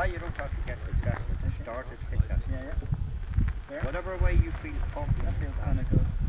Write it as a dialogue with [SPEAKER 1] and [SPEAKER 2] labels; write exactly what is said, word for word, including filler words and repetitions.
[SPEAKER 1] Ah, you don't have to get exactly. Start it, stick that.
[SPEAKER 2] Yeah, yeah. There.
[SPEAKER 1] Whatever way you feel comfortable.
[SPEAKER 2] That feels kind of good.